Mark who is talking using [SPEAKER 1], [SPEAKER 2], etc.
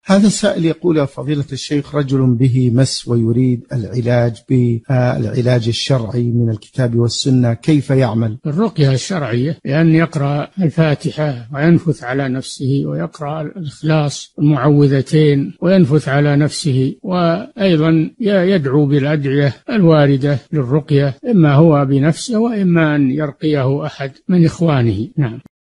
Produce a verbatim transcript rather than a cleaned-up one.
[SPEAKER 1] هذا السائل يقول: يا فضيلة الشيخ، رجل به مس ويريد العلاج بالعلاج الشرعي من الكتاب والسنة، كيف يعمل؟
[SPEAKER 2] الرقية الشرعية بأن يقرأ الفاتحة وينفث على نفسه، ويقرأ الإخلاص المعوذتين وينفث على نفسه، وأيضا يدعو بالأدعية الواردة للرقية، إما هو بنفسه وإما أن يرقيه أحد من إخوانه. نعم.